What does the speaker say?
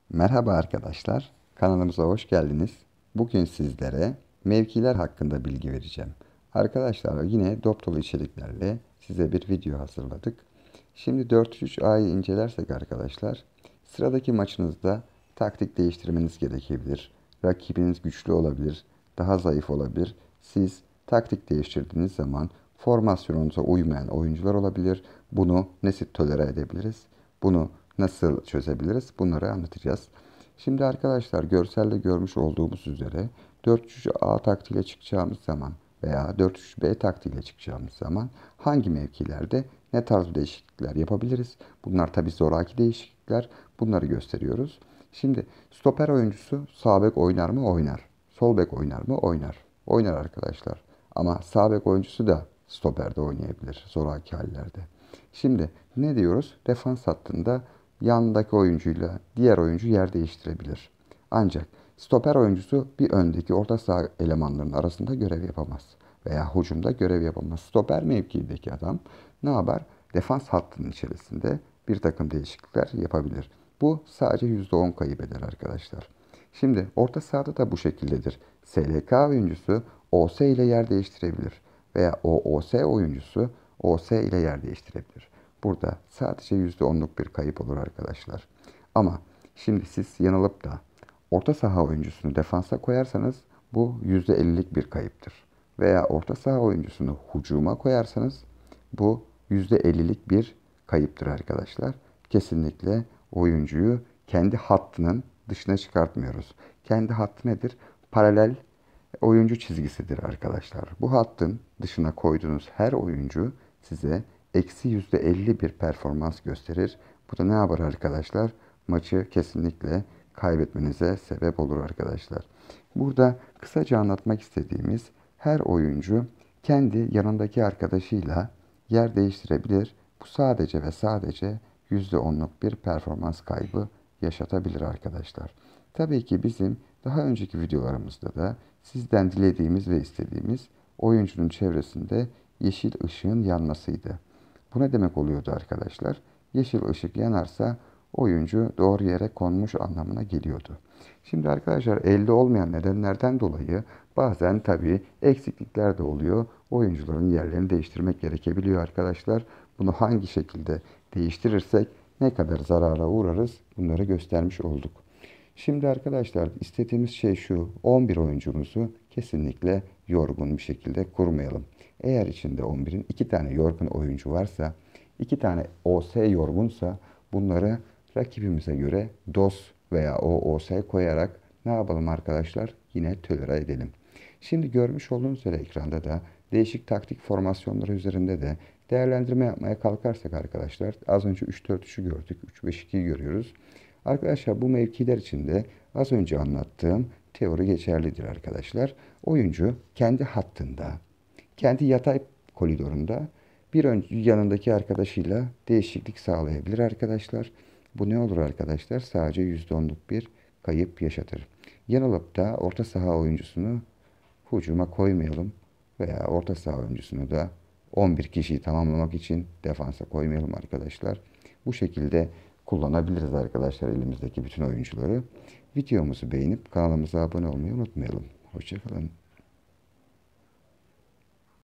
Merhaba arkadaşlar, kanalımıza hoş geldiniz. Bugün sizlere mevkiler hakkında bilgi vereceğim. Arkadaşlar yine dop dolu içeriklerle size bir video hazırladık. Şimdi 4-3A'yı incelersek arkadaşlar, sıradaki maçınızda taktik değiştirmeniz gerekebilir. Rakibiniz güçlü olabilir, daha zayıf olabilir. Siz taktik değiştirdiğiniz zaman formasyonunuza uymayan oyuncular olabilir. Bunu nasıl tolere edebiliriz? Bunu nasıl çözebiliriz? Bunları anlatacağız. Şimdi arkadaşlar görselde görmüş olduğumuz üzere 4-3-A taktiğiyle çıkacağımız zaman veya 4-3-B taktiğiyle çıkacağımız zaman hangi mevkilerde ne tarz değişiklikler yapabiliriz? Bunlar tabi zoraki değişiklikler. Bunları gösteriyoruz. Şimdi stoper oyuncusu sağ bek oynar mı? Oynar. Sol bek oynar mı? Oynar. Oynar arkadaşlar. Ama sağ bek oyuncusu da stoperde oynayabilir zoraki hallerde. Şimdi ne diyoruz? Defans hattında yandaki oyuncuyla diğer oyuncu yer değiştirebilir. Ancak stoper oyuncusu bir öndeki orta saha elemanlarının arasında görev yapamaz veya hücumda görev yapamaz. Stoper mevkiindeki adam ne yapar? Defans hattının içerisinde bir takım değişiklikler yapabilir. Bu sadece %10 kaybeder arkadaşlar. Şimdi orta sahada da bu şekildedir. SLK oyuncusu OS ile yer değiştirebilir veya OOS oyuncusu OS ile yer değiştirebilir. Burada sadece %10'luk bir kayıp olur arkadaşlar. Ama şimdi siz yanılıp da orta saha oyuncusunu defansa koyarsanız bu %50'lik bir kayıptır. Veya orta saha oyuncusunu hücuma koyarsanız bu %50'lik bir kayıptır arkadaşlar. Kesinlikle oyuncuyu kendi hattının dışına çıkartmıyoruz. Kendi hattı nedir? Paralel oyuncu çizgisidir arkadaşlar. Bu hattın dışına koyduğunuz her oyuncu size eksi %50 bir performans gösterir. Bu da ne yapar arkadaşlar? Maçı kesinlikle kaybetmenize sebep olur arkadaşlar. Burada kısaca anlatmak istediğimiz her oyuncu kendi yanındaki arkadaşıyla yer değiştirebilir. Bu sadece ve sadece %10'luk bir performans kaybı yaşatabilir arkadaşlar. Tabii ki bizim daha önceki videolarımızda da sizden dilediğimiz ve istediğimiz oyuncunun çevresinde yeşil ışığın yanmasıydı. Bu ne demek oluyordu arkadaşlar? Yeşil ışık yanarsa oyuncu doğru yere konmuş anlamına geliyordu. Şimdi arkadaşlar elde olmayan nedenlerden dolayı bazen tabii eksiklikler de oluyor. Oyuncuların yerlerini değiştirmek gerekebiliyor arkadaşlar. Bunu hangi şekilde değiştirirsek ne kadar zarara uğrarız bunları göstermiş olduk. Şimdi arkadaşlar istediğimiz şey şu. 11 oyuncumuzu kesinlikle yorgun bir şekilde kurmayalım. Eğer içinde 11'in 2 tane yorgun oyuncu varsa, 2 tane OS yorgunsa bunları rakibimize göre DOS veya OOS koyarak ne yapalım arkadaşlar? Yine tolere edelim. Şimdi görmüş olduğunuz üzere ekranda da değişik taktik formasyonları üzerinde de değerlendirme yapmaya kalkarsak arkadaşlar az önce 3-4-3'ü gördük. 3-5-2'yi görüyoruz. Arkadaşlar bu mevkiler için de az önce anlattığım teori geçerlidir arkadaşlar. Oyuncu kendi hattında, kendi yatay koridorunda bir yanındaki arkadaşıyla değişiklik sağlayabilir arkadaşlar. Bu ne olur arkadaşlar? Sadece %10'luk bir kayıp yaşatır. Yanılıp da orta saha oyuncusunu hücuma koymayalım veya orta saha oyuncusunu da 11 kişiyi tamamlamak için defansa koymayalım arkadaşlar. Bu şekilde kullanabiliriz arkadaşlar elimizdeki bütün oyuncuları. Videomuzu beğenip kanalımıza abone olmayı unutmayalım. Hoşçakalın.